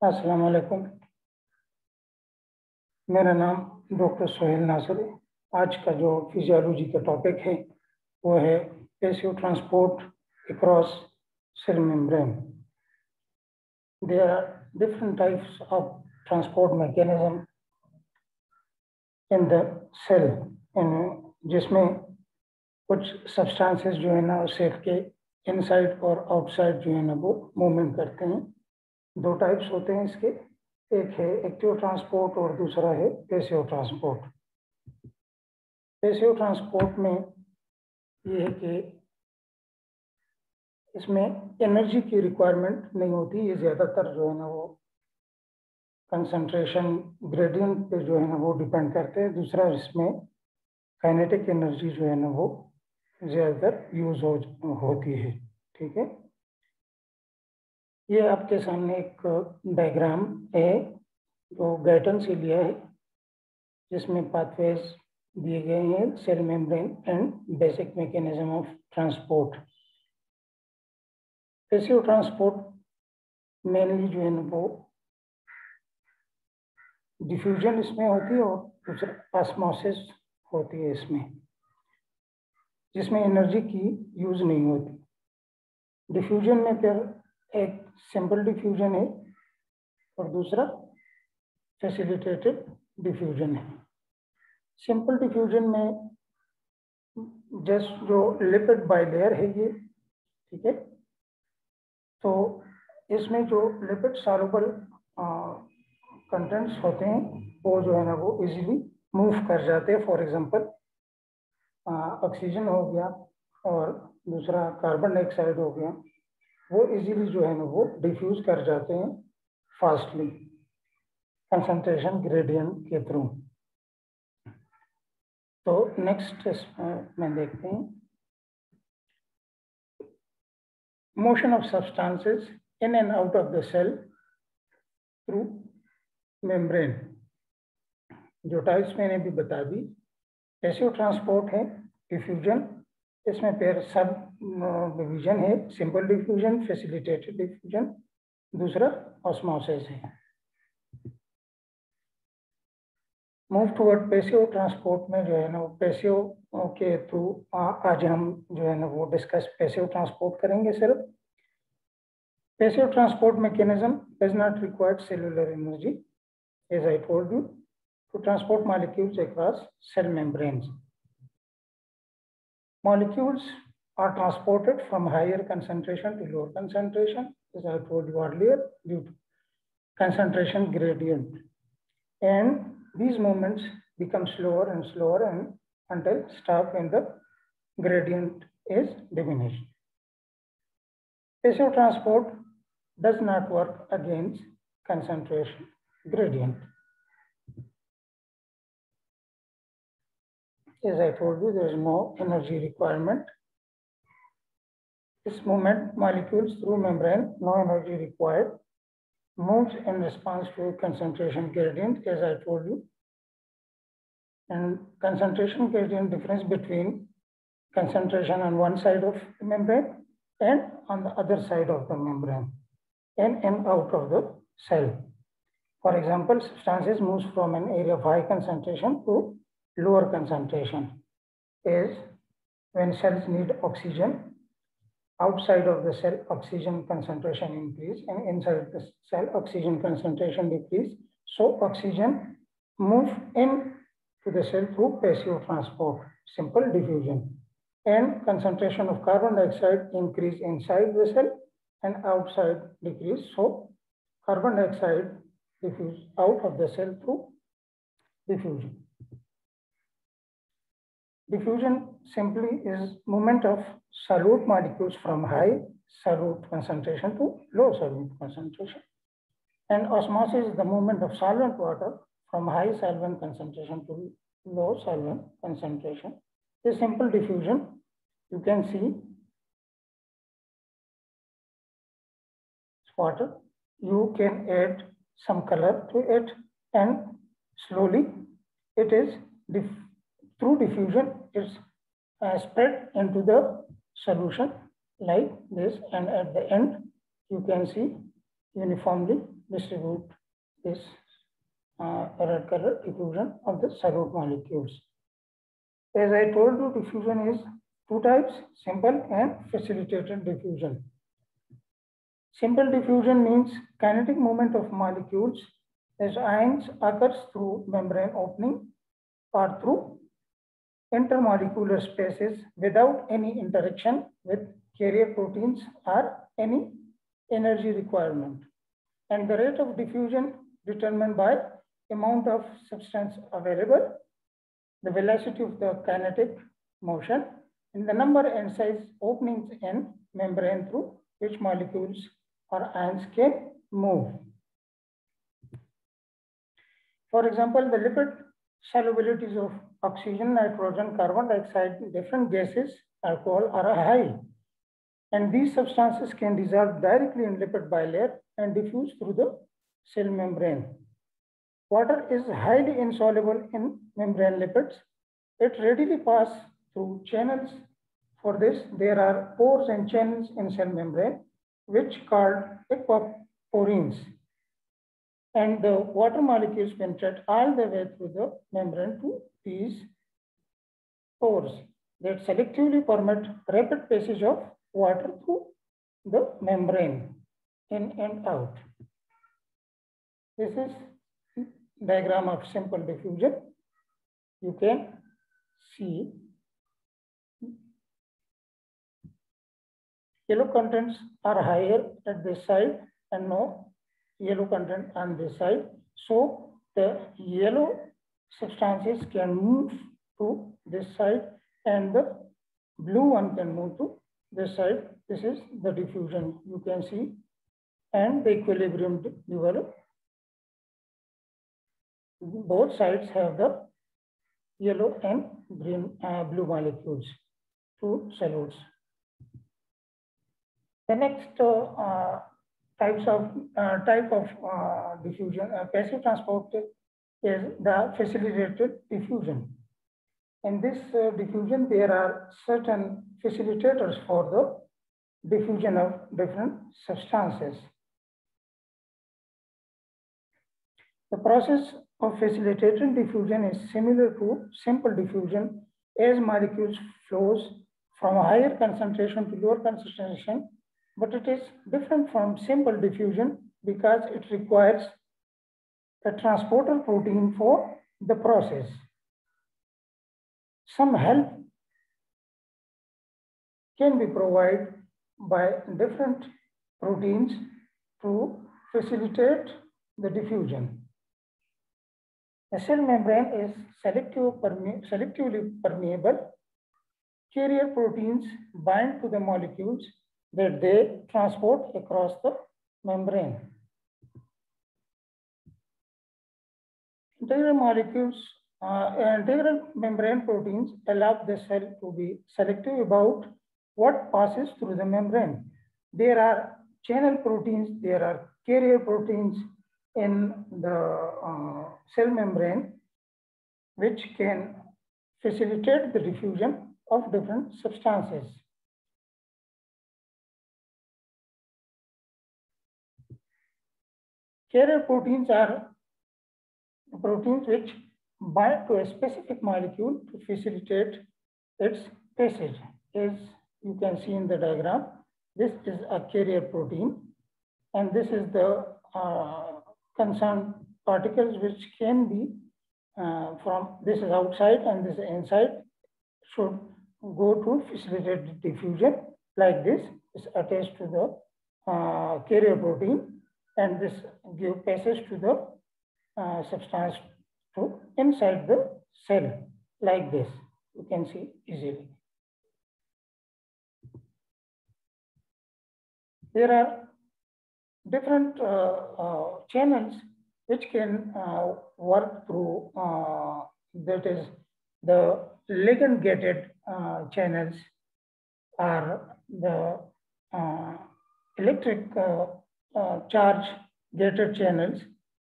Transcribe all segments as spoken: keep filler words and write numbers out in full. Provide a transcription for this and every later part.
अस्सलाम वालेकुम। मेरा नाम डॉक्टर सोहेल नासिर है। आज का जो फिजियोलॉजी का टॉपिक है वो है passive transport across cell membrane. There are different types of transport mechanism in the cell, जिसमें कुछ सब्सटेंसेस जो है ना सेल के इनसाइड और आउटसाइड जो है ना वो मूवमेंट करते हैं। दो टाइप्स होते हैं इसके, एक है एक्टिव ट्रांसपोर्ट और दूसरा है पैसिव ट्रांसपोर्ट। पैसिव ट्रांसपोर्ट में ये है कि इसमें एनर्जी की रिक्वायरमेंट नहीं होती। ये ज़्यादातर जो है ना वो कंसंट्रेशन ग्रेडियंट पे जो है ना वो डिपेंड करते हैं। दूसरा, इसमें काइनेटिक एनर्जी जो है ना वो ज़्यादातर यूज हो होती है। ठीक है, ये आपके सामने एक डायग्राम है जो गाइटन से लिया है, जिसमें पाथवेज दिए गए हैं, cell membrane and basic mechanism of transport. Passive transport mainly जो है ना वो डिफ्यूजन इसमें होती है और दूसरा ऑस्मोसिस होती है इसमें, जिसमें एनर्जी की यूज नहीं होती। डिफ्यूजन में फिर एक सिंपल डिफ्यूजन है और दूसरा फैसिलिटेटेड डिफ्यूजन है। सिंपल डिफ्यूजन में जस्ट जो लिपिड बाइलेयर है ये, ठीक है, तो इसमें जो लिपिड सॉल्युबल कंटेंट्स होते हैं वो जो है ना वो इजीली मूव कर जाते हैं। फॉर एग्जांपल ऑक्सीजन हो गया और दूसरा कार्बन डाइऑक्साइड हो गया, वो इजीली जो है ना वो डिफ्यूज कर जाते हैं फास्टली कंसंट्रेशन ग्रेडियंट के थ्रू। तो नेक्स्ट में देखते हैं motion of substances in and out of the cell through membrane. जो टाइप्स मैंने भी बता दी, पैसिव ट्रांसपोर्ट है डिफ्यूजन, इसमें फिर सब डिवीजन है, सिंपल डिफ्यूजन, फैसिलिटेटेड डिफ्यूजन, दूसरा ऑस्मोसिस है। मूव टुवर्ड पैसिव ट्रांसपोर्ट में जो है ना पैसिव के थ्रू आज हम जो है ना वो डिस्कस पैसिव ट्रांसपोर्ट करेंगे। सिर्फ passive transport mechanism does not require cellular energy, as I told you, to transport molecules across cell membranes. Molecules are transported from higher concentration to lower concentration, as I told you earlier, due to concentration gradient. And these movements become slower and slower and until stop when the gradient is diminished. Passive transport does not work against concentration gradient. As I told you, there is no energy requirement. This movement, molecules through membrane, no energy required, moves in response to concentration gradient, as I told you. And concentration gradient difference between concentration on one side of the membrane and on the other side of the membrane, in and out of the cell. For example, substances moves from an area of high concentration to lower concentration is when cells need oxygen. Outside of the cell, oxygen concentration increase, and inside the cell, oxygen concentration decrease. So oxygen move in to the cell through passive transport, simple diffusion. And concentration of carbon dioxide increase inside the cell and outside decrease. So carbon dioxide diffuse out of the cell through diffusion. Diffusion simply is movement of solute molecules from high solute concentration to low solute concentration. And osmosis is the movement of solvent water from high solvent concentration to low solvent concentration. This simple diffusion, you can see water. You can add some color to it and slowly it is diff through diffusion, it's uh, spread into the solution like this, and at the end you can see uniformly distribute this uh, red color diffusion of the solute molecules. As I told you, diffusion is two types, simple and facilitated diffusion. Simple diffusion means kinetic movement of molecules as ions occurs through membrane opening or through intermolecular spaces without any interaction with carrier proteins or any energy requirement. And the rate of diffusion determined by amount of substance available, the velocity of the kinetic motion, and the number and size openings in membrane through which molecules or ions can move. For example, the lipid solubilities of oxygen, nitrogen, carbon dioxide, different gases, alcohol are high. And these substances can dissolve directly in lipid bilayer and diffuse through the cell membrane. Water is highly insoluble in membrane lipids. It readily passes through channels. For this, there are pores and channels in cell membrane, which called aquaporins. And the water molecules penetrate all the way through the membrane to these pores that selectively permit rapid passage of water through the membrane in and out. This is diagram of simple diffusion. You can see yellow contents are higher at this side and no yellow content on this side. So the yellow substances can move to this side and the blue one can move to this side. This is the diffusion you can see, and the equilibrium develop. Both sides have the yellow and green uh, blue molecules, two solutes. The next uh, uh, types of uh, type of uh, diffusion, uh, passive transport, is the facilitated diffusion. In this uh, diffusion, there are certain facilitators for the diffusion of different substances. The process of facilitated diffusion is similar to simple diffusion, as molecules flows from a higher concentration to lower concentration, but it is different from simple diffusion because it requires a transporter protein for the process. Some help can be provided by different proteins to facilitate the diffusion. The cell membrane is selective perme selectively permeable. Carrier proteins bind to the molecules that they transport across the membrane. Integral molecules, uh, integral membrane proteins allow the cell to be selective about what passes through the membrane. There are channel proteins, there are carrier proteins in the uh, cell membrane, which can facilitate the diffusion of different substances. Carrier proteins are proteins which bind to a specific molecule to facilitate its passage. As you can see in the diagram, this is a carrier protein, and this is the uh, concerned particles which can be uh, from, this is outside and this is inside, should go to facilitate diffusion like this. Is attached to the uh, carrier protein, and this give passage to the uh, substance to inside the cell like this. You can see easily. There are different uh, uh, channels which can uh, work through, uh, that is the ligand gated uh, channels are the uh, electric uh, uh, charge gated channels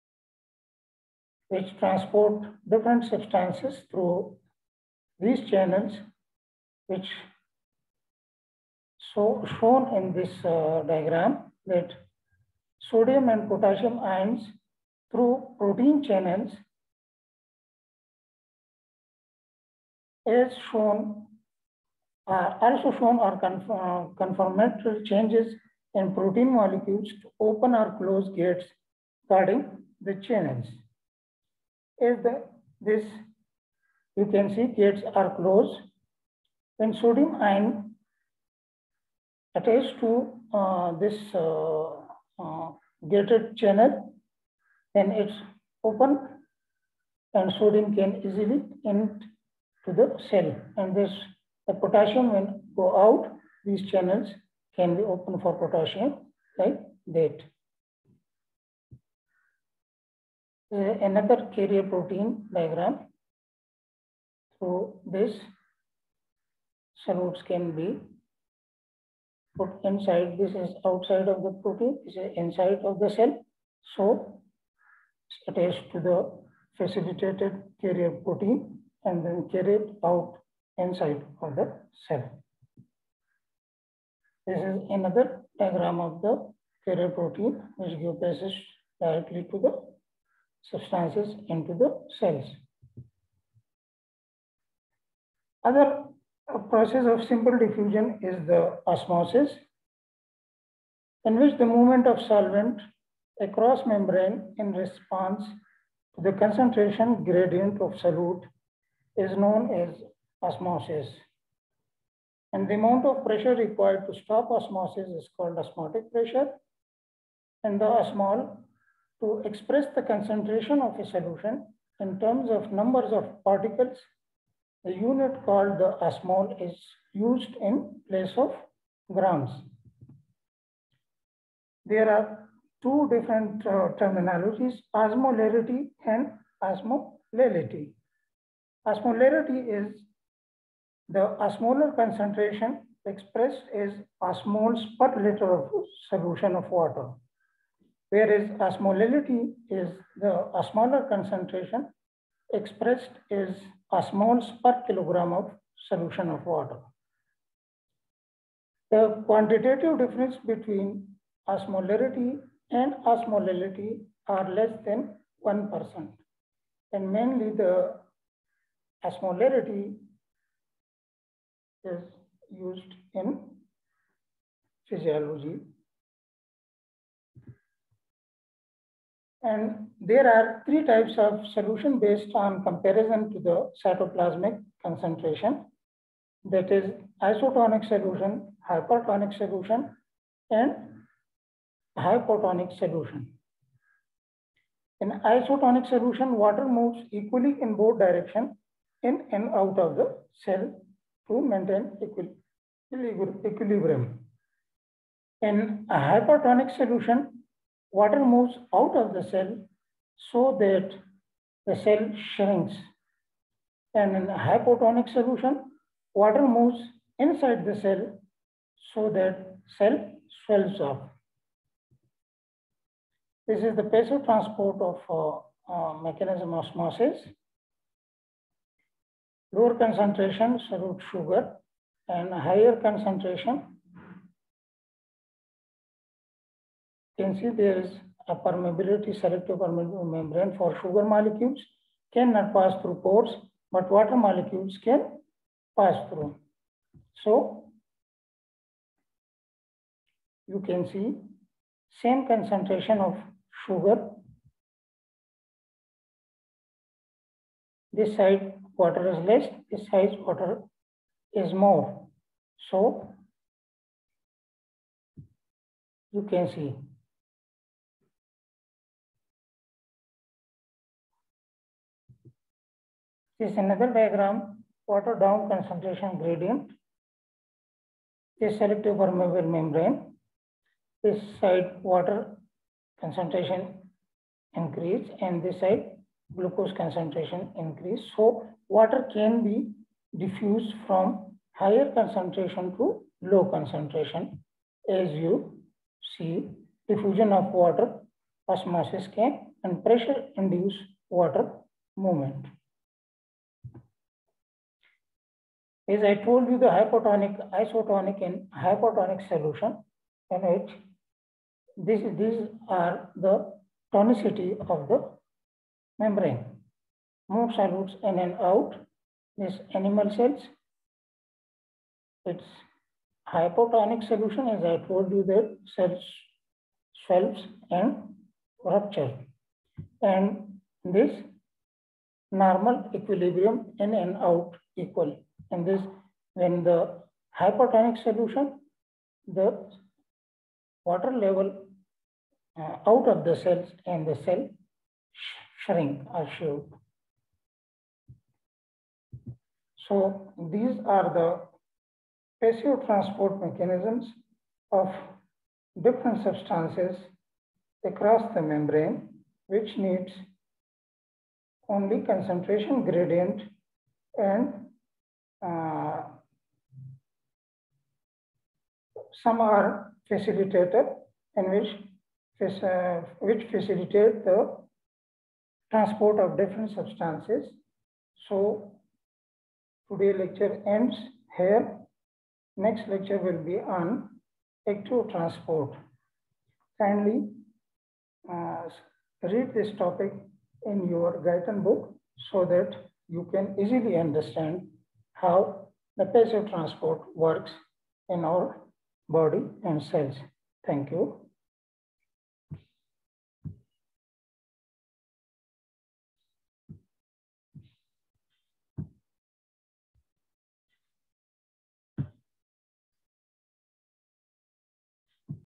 which transport different substances through these channels, which so shown in this uh, diagram, that sodium and potassium ions through protein channels as shown, are also shown are conform, conformatory changes in protein molecules to open or close gates guarding the channels. As the, this, you can see gates are closed. When sodium ion attached to uh, this uh, uh, gated channel, then it's open and sodium can easily enter to the cell. And this, the potassium when go out, these channels can be open for potassium like that. Uh, another carrier protein diagram. So this solutes can be put inside. This is outside of the protein, this is inside of the cell. So it's attached to the facilitated carrier protein and then carried out inside of the cell. This is another diagram of the carrier protein which gives passage directly to the substances into the cells. Other process of simple diffusion is the osmosis, in which the movement of solvent across membrane in response to the concentration gradient of solute is known as osmosis. And the amount of pressure required to stop osmosis is called osmotic pressure. And the osmol, to express the concentration of a solution in terms of numbers of particles, the unit called the osmol is used in place of grams. There are two different uh, terminologies, osmolarity and osmolality. Osmolarity is the osmolar concentration expressed as osmoles per liter of solution of water, whereas osmolality is the osmolar concentration expressed as osmoles per kilogram of solution of water. The quantitative difference between osmolarity and osmolality are less than one percent. And mainly the osmolarity is used in physiology. And there are three types of solution based on comparison to the cytoplasmic concentration. That is isotonic solution, hypertonic solution, and hypotonic solution. In isotonic solution, water moves equally in both directions, in and out of the cell to maintain equilibrium. In a hypertonic solution, water moves out of the cell so that the cell shrinks. And in a hypotonic solution, water moves inside the cell so that cell swells up. This is the passive transport of uh, uh, mechanism of osmosis. Lower concentration, solute sugar, and higher concentration. You can see there is a permeability, selective permeability membrane for sugar molecules cannot pass through pores, but water molecules can pass through. So you can see same concentration of sugar. This side water is less, this side water is more. So you can see. This is another diagram, water down concentration gradient. This selective permeable membrane. This side water concentration increase and this side glucose concentration increase. So water can be diffused from higher concentration to low concentration. As you see, diffusion of water, osmosis can, and pressure induce water movement. As I told you, the hypotonic, isotonic and hypotonic solution in which This, these are the tonicity of the membrane. Move solutes in and out. This animal cells, its hypotonic solution, as I told you, that cells swells and rupture. And this normal equilibrium in and out equal. And this, when the hypotonic solution, the water level uh, out of the cells and the cell shrink or shrink. So these are the passive transport mechanisms of different substances across the membrane, which needs only concentration gradient and uh, some are facilitated in which, uh, which facilitate the transport of different substances. So today lecture ends here. Next lecture will be on active transport. Kindly uh, read this topic in your Guyton book so that you can easily understand how the passive transport works in our body and cells. Thank you.